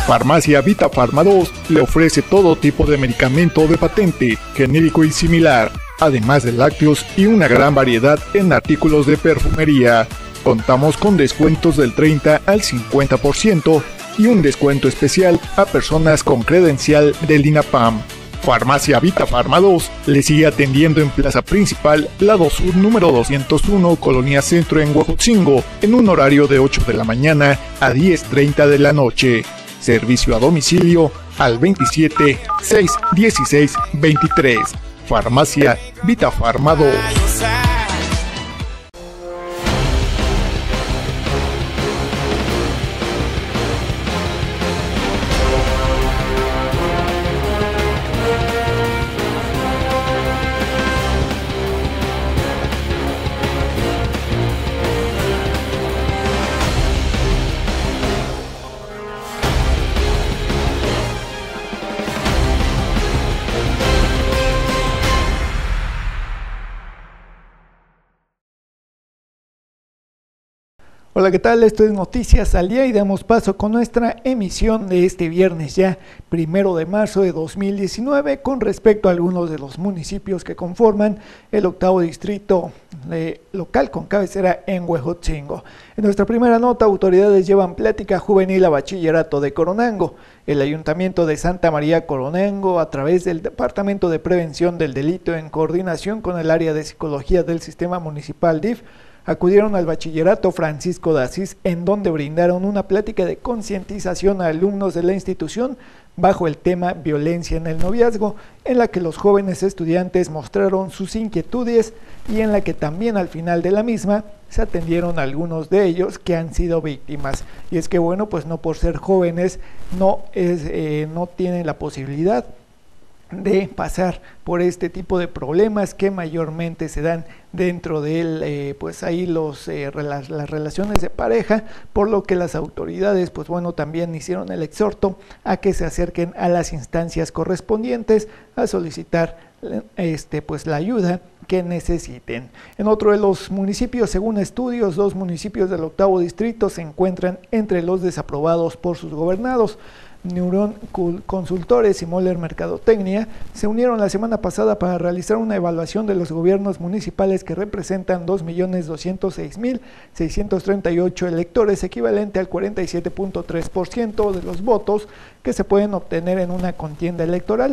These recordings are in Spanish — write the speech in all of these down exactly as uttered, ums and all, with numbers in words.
Farmacia Vita Pharma dos le ofrece todo tipo de medicamento de patente, genérico y similar, además de lácteos y una gran variedad en artículos de perfumería. Contamos con descuentos del treinta al cincuenta por ciento y un descuento especial a personas con credencial del INAPAM. Farmacia Vita Pharma dos le sigue atendiendo en Plaza Principal, Lado Sur número doscientos uno, Colonia Centro en Huejotzingo, en un horario de ocho de la mañana a diez treinta de la noche. Servicio a domicilio al veintisiete, seis, dieciséis, veintitrés. Farmacia Vita Pharma dos. Hola, ¿qué tal? Esto es Noticias al Día y damos paso con nuestra emisión de este viernes ya, primero de marzo de dos mil diecinueve, con respecto a algunos de los municipios que conforman el octavo distrito eh, local con cabecera en Huejotzingo. En nuestra primera nota, autoridades llevan plática juvenil a bachillerato de Coronango. El Ayuntamiento de Santa María Coronango, a través del Departamento de Prevención del Delito, en coordinación con el área de psicología del Sistema Municipal D I F, acudieron al bachillerato Francisco de Asís, en donde brindaron una plática de concientización a alumnos de la institución bajo el tema violencia en el noviazgo, en la que los jóvenes estudiantes mostraron sus inquietudes y en la que también al final de la misma se atendieron a algunos de ellos que han sido víctimas. Y es que bueno, pues no por ser jóvenes no, es, eh, no tienen la posibilidad de pasar por este tipo de problemas que mayormente se dan dentro de él, eh, pues ahí los, eh, las, las relaciones de pareja, por lo que las autoridades pues bueno también hicieron el exhorto a que se acerquen a las instancias correspondientes a solicitar este pues la ayuda que necesiten. En otro de los municipios, según estudios, dos municipios del octavo distrito se encuentran entre los desaprobados por sus gobernados. Neuron Consultores y Moller Mercadotecnia se unieron la semana pasada para realizar una evaluación de los gobiernos municipales que representan dos millones doscientos seis mil seiscientos treinta y ocho electores, equivalente al cuarenta y siete punto tres por ciento de los votos que se pueden obtener en una contienda electoral.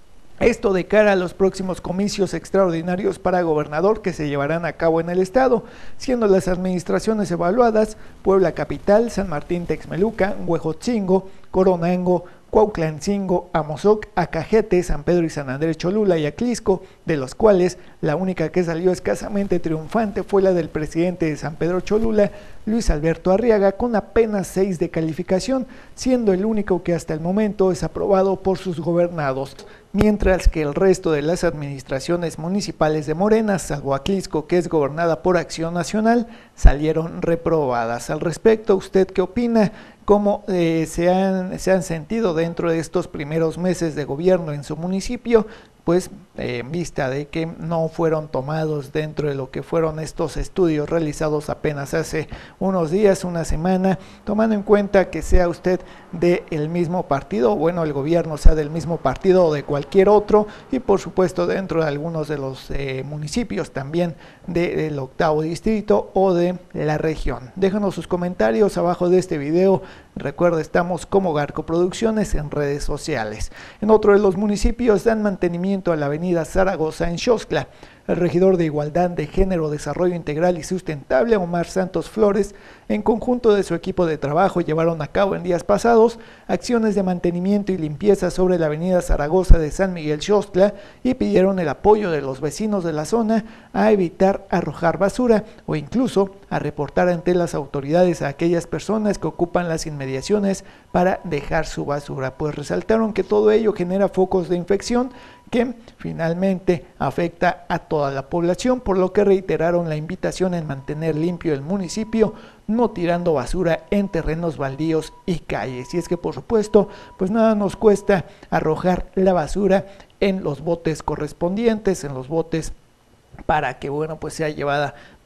Esto de cara a los próximos comicios extraordinarios para gobernador que se llevarán a cabo en el estado, siendo las administraciones evaluadas Puebla Capital, San Martín Texmeluca, Huejotzingo, Coronango, Cuautlancingo, Amozoc, Acajete, San Pedro y San Andrés Cholula y Aclisco, de los cuales la única que salió escasamente triunfante fue la del presidente de San Pedro Cholula, Luis Alberto Arriaga, con apenas seis de calificación, siendo el único que hasta el momento es aprobado por sus gobernados, mientras que el resto de las administraciones municipales de Morena, salvo Aclisco, que es gobernada por Acción Nacional, salieron reprobadas. Al respecto, ¿usted qué opina? ¿Cómo eh, se, han, se han sentido dentro de estos primeros meses de gobierno en su municipio? Pues eh, en vista de que no fueron tomados dentro de lo que fueron estos estudios realizados apenas hace unos días, una semana, tomando en cuenta que sea usted del mismo partido, bueno, el gobierno sea del mismo partido o de cualquier otro, y por supuesto dentro de algunos de los eh, municipios también de, del octavo distrito o de la región. Déjanos sus comentarios abajo de este video. Recuerda, estamos como Garco Producciones en redes sociales. En otro de los municipios dan mantenimiento a la avenida Zaragoza en Xoxtla. El regidor de Igualdad de Género, Desarrollo Integral y Sustentable, Omar Santos Flores, en conjunto de su equipo de trabajo, llevaron a cabo en días pasados acciones de mantenimiento y limpieza sobre la avenida Zaragoza de San Miguel Xoxtla y pidieron el apoyo de los vecinos de la zona a evitar arrojar basura o incluso a reportar ante las autoridades a aquellas personas que ocupan las inmediaciones para dejar su basura, pues resaltaron que todo ello genera focos de infección que finalmente afecta a toda la población, por lo que reiteraron la invitación en mantener limpio el municipio, no tirando basura en terrenos baldíos y calles. Y es que por supuesto, pues nada nos cuesta arrojar la basura en los botes correspondientes, en los botes para que bueno pues sea llevada por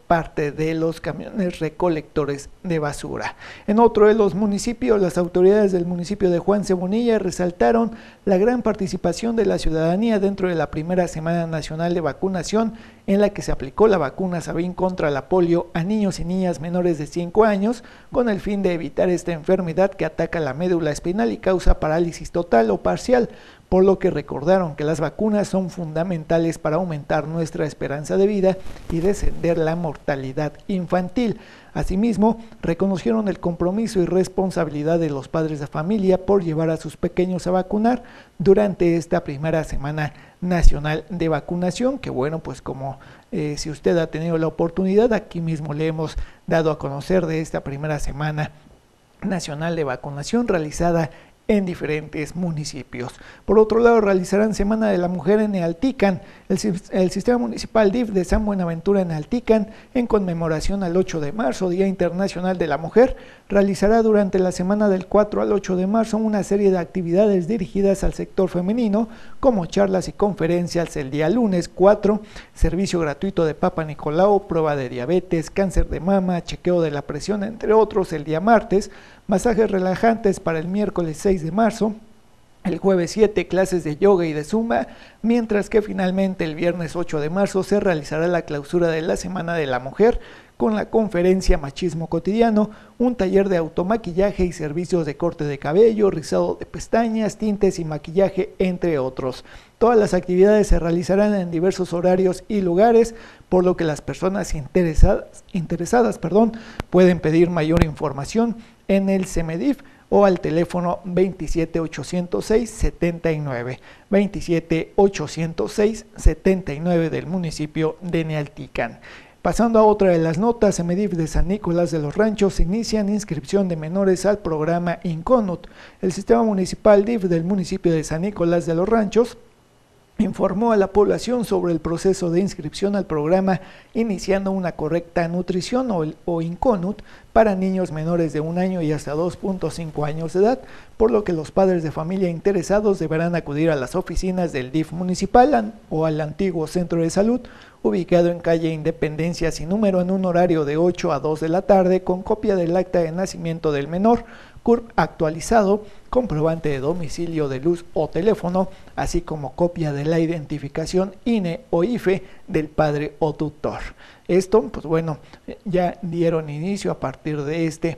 parte de los camiones recolectores de basura. En otro de los municipios, las autoridades del municipio de Juan Cebonilla resaltaron la gran participación de la ciudadanía dentro de la primera Semana Nacional de Vacunación, en la que se aplicó la vacuna Sabin contra la polio a niños y niñas menores de cinco años, con el fin de evitar esta enfermedad que ataca la médula espinal y causa parálisis total o parcial, por lo que recordaron que las vacunas son fundamentales para aumentar nuestra esperanza de vida y descender la mortalidad infantil. Asimismo, reconocieron el compromiso y responsabilidad de los padres de familia por llevar a sus pequeños a vacunar durante esta primera Semana Nacional de Vacunación, que bueno, pues como eh, si usted ha tenido la oportunidad, aquí mismo le hemos dado a conocer de esta primera Semana Nacional de Vacunación realizada en diferentes municipios. Por otro lado, realizarán Semana de la Mujer en Nealtican. El, el Sistema Municipal D I F de San Buenaventura en Nealtican, en conmemoración al ocho de marzo, Día Internacional de la Mujer, realizará durante la semana del cuatro al ocho de marzo una serie de actividades dirigidas al sector femenino, como charlas y conferencias el día lunes cuatro, servicio gratuito de Papa Nicolau, prueba de diabetes, cáncer de mama, chequeo de la presión, entre otros, el día martes, masajes relajantes para el miércoles seis de marzo, el jueves siete, clases de yoga y de zumba, mientras que finalmente el viernes ocho de marzo se realizará la clausura de la Semana de la Mujer con la conferencia Machismo Cotidiano, un taller de automaquillaje y servicios de corte de cabello, rizado de pestañas, tintes y maquillaje, entre otros. Todas las actividades se realizarán en diversos horarios y lugares, por lo que las personas interesadas, interesadas perdón, pueden pedir mayor información en el CEMEDIF o al teléfono veintisiete ochocientos seis setenta y nueve, veintisiete ochocientos seis setenta y nueve del municipio de Nealtican. Pasando a otra de las notas, CEMEDIF de San Nicolás de los Ranchos inician inscripción de menores al programa INCONUT. El Sistema Municipal D I F del municipio de San Nicolás de los Ranchos informó a la población sobre el proceso de inscripción al programa, iniciando una correcta nutrición o, o INCONUT para niños menores de un año y hasta dos punto cinco años de edad, por lo que los padres de familia interesados deberán acudir a las oficinas del D I F municipal o al antiguo centro de salud, ubicado en calle Independencia sin número, en un horario de ocho a dos de la tarde, con copia del acta de nacimiento del menor, C U R P actualizado, comprobante de domicilio de luz o teléfono, así como copia de la identificación I N E o I F E del padre o tutor. Esto, pues bueno, ya dieron inicio a partir de este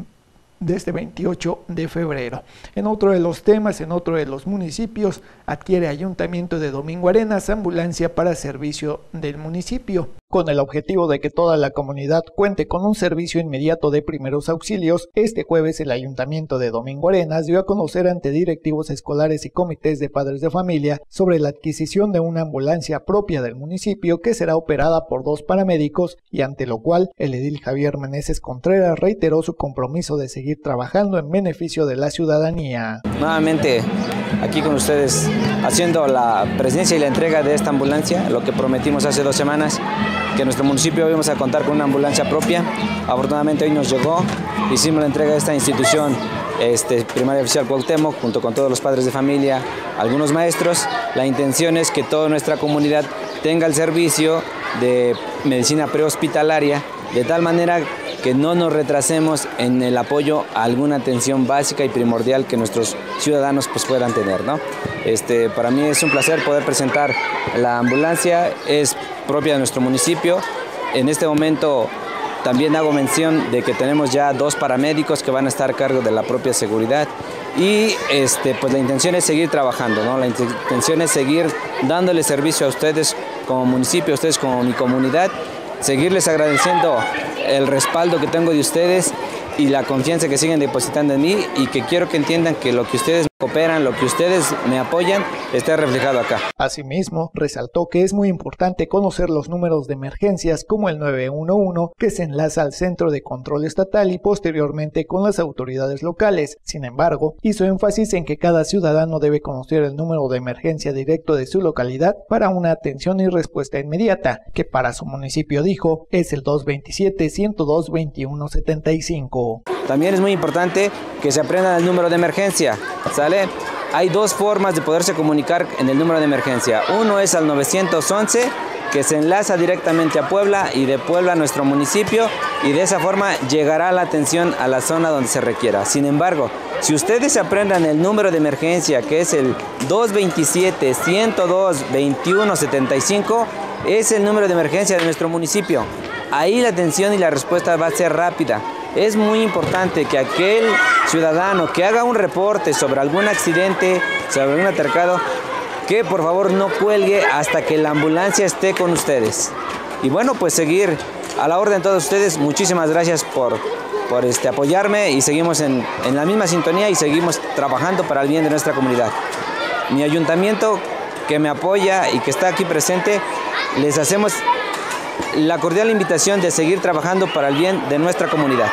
de este veintiocho de febrero. En otro de los temas, en otro de los municipios, adquiere Ayuntamiento de Domingo Arenas ambulancia para servicio del municipio. Con el objetivo de que toda la comunidad cuente con un servicio inmediato de primeros auxilios, este jueves el Ayuntamiento de Domingo Arenas dio a conocer ante directivos escolares y comités de padres de familia sobre la adquisición de una ambulancia propia del municipio que será operada por dos paramédicos, y ante lo cual el edil Javier Meneses Contreras reiteró su compromiso de seguir trabajando en beneficio de la ciudadanía. Nuevamente aquí con ustedes haciendo la presencia y la entrega de esta ambulancia, lo que prometimos hace dos semanas, que en nuestro municipio íbamos a contar con una ambulancia propia. Afortunadamente hoy nos llegó, hicimos la entrega de esta institución, este, Primaria Oficial Cuauhtémoc, junto con todos los padres de familia, algunos maestros. La intención es que toda nuestra comunidad tenga el servicio de medicina prehospitalaria, de tal manera que no nos retrasemos en el apoyo a alguna atención básica y primordial que nuestros ciudadanos pues puedan tener, ¿no? Este, para mí es un placer poder presentar la ambulancia, es propia de nuestro municipio. En este momento también hago mención de que tenemos ya dos paramédicos que van a estar a cargo de la propia seguridad, y este, pues la intención es seguir trabajando, ¿no? La intención es seguir dándole servicio a ustedes como municipio, a ustedes como mi comunidad, seguirles agradeciendo el respaldo que tengo de ustedes y la confianza que siguen depositando en mí, y que quiero que entiendan que lo que ustedes cooperan, lo que ustedes me apoyan, está reflejado acá. Asimismo, resaltó que es muy importante conocer los números de emergencias como el nueve uno uno, que se enlaza al Centro de Control Estatal y posteriormente con las autoridades locales. Sin embargo, hizo énfasis en que cada ciudadano debe conocer el número de emergencia directo de su localidad para una atención y respuesta inmediata, que para su municipio, dijo, es el dos veintisiete, ciento dos, veintiuno setenta y cinco. También es muy importante que se aprendan el número de emergencia, ¿sale? Hay dos formas de poderse comunicar en el número de emergencia. Uno es al nueve once que se enlaza directamente a Puebla y de Puebla a nuestro municipio, y de esa forma llegará la atención a la zona donde se requiera. Sin embargo, si ustedes aprendan el número de emergencia, que es el dos veintisiete, ciento dos, veintiuno setenta y cinco, es el número de emergencia de nuestro municipio. Ahí la atención y la respuesta va a ser rápida. Es muy importante que aquel ciudadano que haga un reporte sobre algún accidente, sobre algún altercado, que por favor no cuelgue hasta que la ambulancia esté con ustedes. Y bueno, pues seguir a la orden todos ustedes. Muchísimas gracias por, por este, apoyarme, y seguimos en, en la misma sintonía y seguimos trabajando para el bien de nuestra comunidad. Mi ayuntamiento, que me apoya y que está aquí presente, les hacemos la cordial invitación de seguir trabajando para el bien de nuestra comunidad.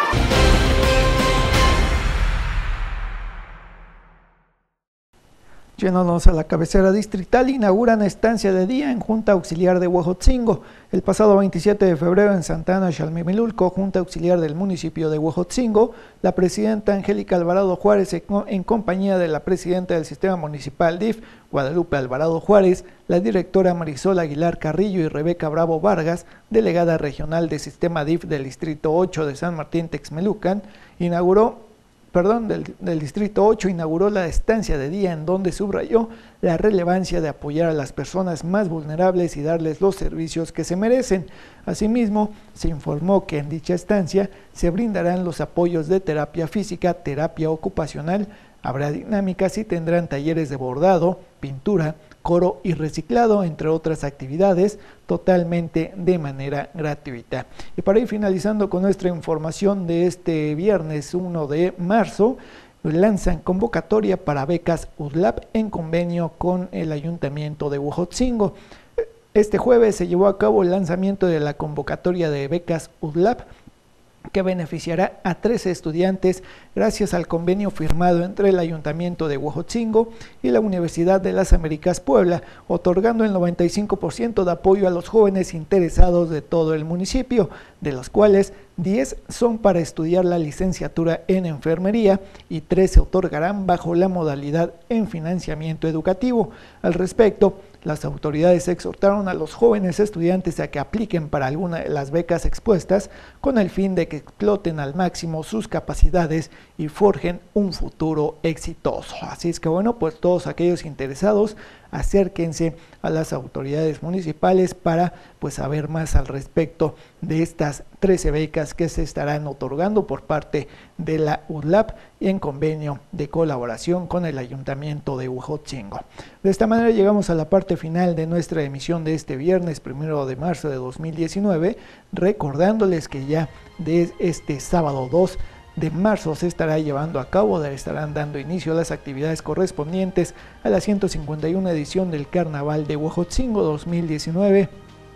Yéndonos a la cabecera distrital, inauguran estancia de día en Junta Auxiliar de Huejotzingo. El pasado veintisiete de febrero en Santa Ana, Xalmimilulco, Junta Auxiliar del municipio de Huejotzingo, la presidenta Angélica Alvarado Juárez, en compañía de la presidenta del sistema municipal D I F, Guadalupe Alvarado Juárez, la directora Marisol Aguilar Carrillo y Rebeca Bravo Vargas, delegada regional del sistema D I F del Distrito ocho de San Martín Texmelucan, inauguró Perdón, del, del Distrito ocho inauguró la estancia de día, en donde subrayó la relevancia de apoyar a las personas más vulnerables y darles los servicios que se merecen. Asimismo, se informó que en dicha estancia se brindarán los apoyos de terapia física, terapia ocupacional, habrá dinámicas y tendrán talleres de bordado, pintura, coro y reciclado, entre otras actividades, totalmente de manera gratuita. Y para ir finalizando con nuestra información de este viernes uno de marzo, lanzan convocatoria para becas U D L A P en convenio con el Ayuntamiento de Huejotzingo. Este jueves se llevó a cabo el lanzamiento de la convocatoria de becas U D L A P, que beneficiará a trece estudiantes gracias al convenio firmado entre el Ayuntamiento de Huejotzingo y la Universidad de las Américas Puebla, otorgando el noventa y cinco por ciento de apoyo a los jóvenes interesados de todo el municipio, de los cuales diez son para estudiar la licenciatura en enfermería y tres se otorgarán bajo la modalidad en financiamiento educativo. Al respecto, las autoridades exhortaron a los jóvenes estudiantes a que apliquen para alguna de las becas expuestas con el fin de que exploten al máximo sus capacidades y forjen un futuro exitoso. Así es que bueno, pues todos aquellos interesados, acérquense a las autoridades municipales para pues saber más al respecto de estas trece becas que se estarán otorgando por parte de la U D L A P y en convenio de colaboración con el Ayuntamiento de Huejotzingo. De esta manera llegamos a la parte final de nuestra emisión de este viernes primero de marzo de dos mil diecinueve, recordándoles que ya de este sábado dos de marzo se estará llevando a cabo, estarán dando inicio a las actividades correspondientes a la ciento cincuenta y una edición del Carnaval de Huejotzingo dos mil diecinueve.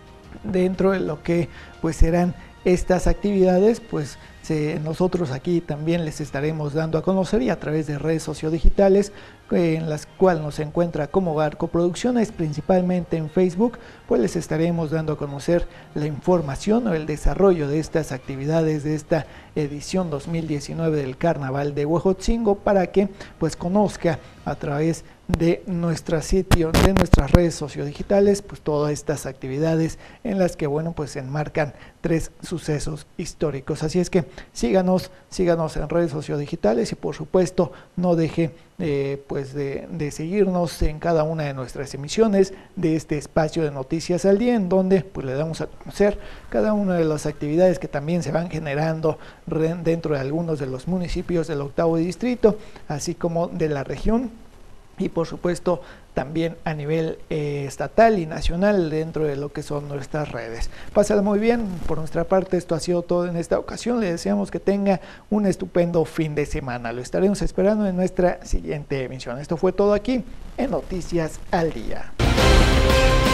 Dentro de lo que pues serán estas actividades, pues se, nosotros aquí también les estaremos dando a conocer, y a través de redes sociodigitales en las cuales nos encuentra como Garco Producciones, principalmente en Facebook, pues les estaremos dando a conocer la información o el desarrollo de estas actividades de esta edición dos mil diecinueve del Carnaval de Huejotzingo, para que pues conozca a través de nuestro sitio, de nuestras redes sociodigitales, pues todas estas actividades en las que bueno pues se enmarcan tres sucesos históricos. Así es que síganos, síganos en redes sociodigitales y por supuesto no deje eh, pues de, de seguirnos en cada una de nuestras emisiones de este espacio de Noticias al Día, en donde pues le damos a conocer cada una de las actividades que también se van generando dentro de algunos de los municipios del octavo distrito, así como de la región, y por supuesto también a nivel eh, estatal y nacional dentro de lo que son nuestras redes. Pásala muy bien, por nuestra parte esto ha sido todo en esta ocasión, le deseamos que tenga un estupendo fin de semana, lo estaremos esperando en nuestra siguiente emisión. Esto fue todo aquí en Noticias al Día.